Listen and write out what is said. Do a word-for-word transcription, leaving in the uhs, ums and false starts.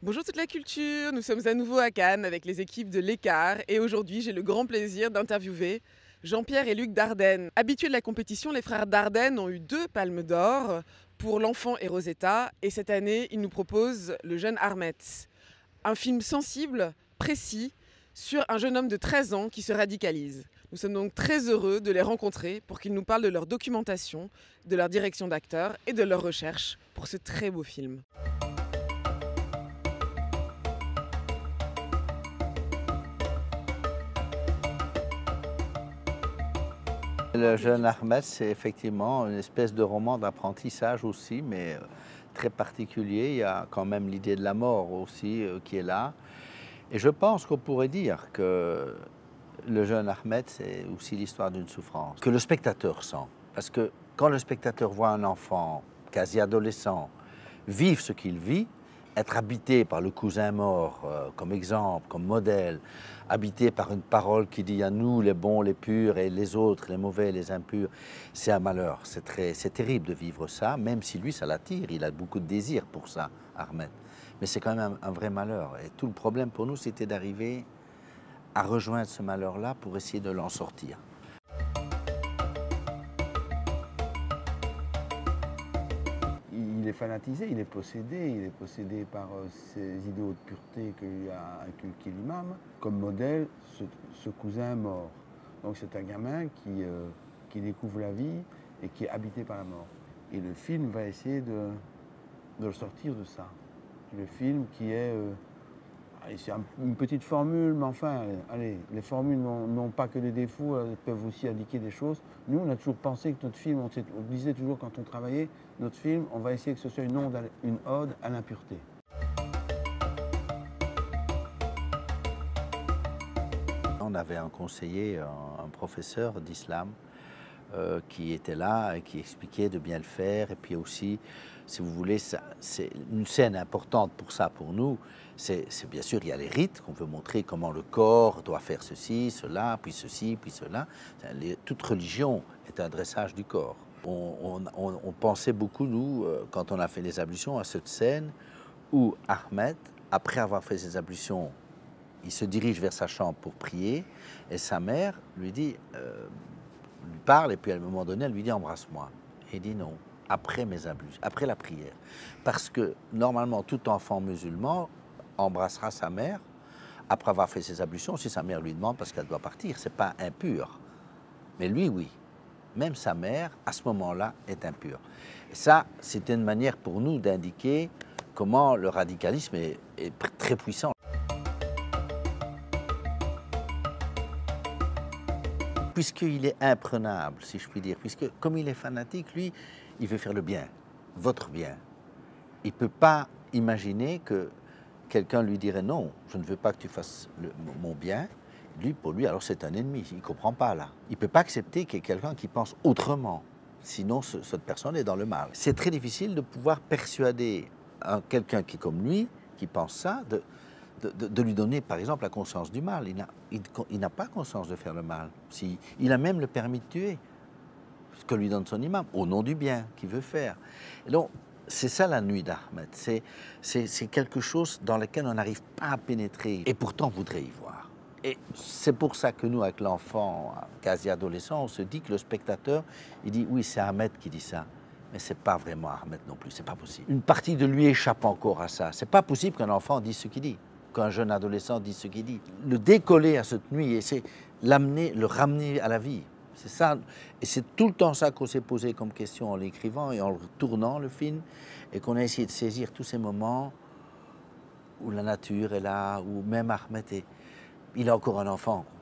Bonjour toute la culture, nous sommes à nouveau à Cannes avec les équipes de l'Écart et aujourd'hui j'ai le grand plaisir d'interviewer Jean-Pierre et Luc Dardenne. Habitués de la compétition, les frères Dardenne ont eu deux palmes d'or pour L'Enfant et Rosetta et cette année ils nous proposent Le jeune Ahmet. Un film sensible, précis, sur un jeune homme de treize ans qui se radicalise. Nous sommes donc très heureux de les rencontrer pour qu'ils nous parlent de leur documentation, de leur direction d'acteur et de leur recherche pour ce très beau film. Le jeune Ahmed, c'est effectivement une espèce de roman d'apprentissage aussi, mais euh, très particulier. Il y a quand même l'idée de la mort aussi euh, qui est là. Et je pense qu'on pourrait dire que le jeune Ahmed, c'est aussi l'histoire d'une souffrance que le spectateur sent. Parce que quand le spectateur voit un enfant quasi adolescent vivre ce qu'il vit, être habité par le cousin mort euh, comme exemple, comme modèle, habité par une parole qui dit à nous les bons, les purs et les autres, les mauvais, les impurs, c'est un malheur. C'est très, c'est terrible de vivre ça, même si lui ça l'attire, il a beaucoup de désir pour ça, Ahmed. Mais c'est quand même un, un vrai malheur. Et tout le problème pour nous, c'était d'arriver à rejoindre ce malheur-là pour essayer de l'en sortir. Il est fanatisé, il est possédé, il est possédé par euh, ces idéaux de pureté qu'il a inculqué l'imam. Comme modèle, ce, ce cousin mort. Donc c'est un gamin qui, euh, qui découvre la vie et qui est habité par la mort. Et le film va essayer de, de le sortir de ça. Le film qui est... Euh, c'est un, une petite formule, mais enfin, allez, les formules n'ont pas que des défauts, elles peuvent aussi indiquer des choses. Nous, on a toujours pensé que notre film, on, on disait toujours quand on travaillait, notre film, on va essayer que ce soit une ode à, une ode à l'impureté. On avait un conseiller, un, un professeur d'islam, euh, qui était là et qui expliquait de bien le faire. Et puis aussi, si vous voulez, c'est une scène importante pour ça, pour nous. C'est bien sûr, il y a les rites qu'on veut montrer comment le corps doit faire ceci, cela, puis ceci, puis cela. Les, toute religion est un dressage du corps. On, on, on pensait beaucoup, nous, quand on a fait les ablutions, à cette scène où Ahmed, après avoir fait ses ablutions, il se dirige vers sa chambre pour prier et sa mère lui dit, euh, lui parle et puis à un moment donné, elle lui dit embrasse-moi. Et il dit non, après mes ablutions, après la prière. Parce que normalement, tout enfant musulman embrassera sa mère après avoir fait ses ablutions si sa mère lui demande parce qu'elle doit partir. C'est pas impur. Mais lui, oui. Même sa mère, à ce moment-là, est impure. Et ça, c'était une manière pour nous d'indiquer comment le radicalisme est, est très puissant. Puisqu'il est imprenable, si je puis dire, puisque comme il est fanatique, lui, il veut faire le bien, votre bien. Il ne peut pas imaginer que quelqu'un lui dirait non, je ne veux pas que tu fasses le, mon bien. Lui, pour lui, alors c'est un ennemi, il ne comprend pas là. Il ne peut pas accepter qu'il y ait quelqu'un qui pense autrement, sinon ce, cette personne est dans le mal. C'est très difficile de pouvoir persuader quelqu'un qui est comme lui, qui pense ça, de, de, de, de lui donner par exemple la conscience du mal. Il n'a il, il n'a pas conscience de faire le mal. Si, il a même le permis de tuer, ce que lui donne son imam, au nom du bien qu'il veut faire. Et donc, c'est ça la nuit d'Ahmed, c'est quelque chose dans lequel on n'arrive pas à pénétrer et pourtant on voudrait y voir. Et c'est pour ça que nous, avec l'enfant quasi adolescent, on se dit que le spectateur, il dit oui, c'est Ahmed qui dit ça. Mais c'est pas vraiment Ahmed non plus, c'est pas possible. Une partie de lui échappe encore à ça. C'est pas possible qu'un enfant dise ce qu'il dit, qu'un jeune adolescent dise ce qu'il dit. Le décoller à cette nuit, et c'est l'amener, le ramener à la vie. C'est ça, et c'est tout le temps ça qu'on s'est posé comme question en l'écrivant et en le tournant le film, et qu'on a essayé de saisir tous ces moments où la nature est là, où même Ahmed est, il est encore un enfant.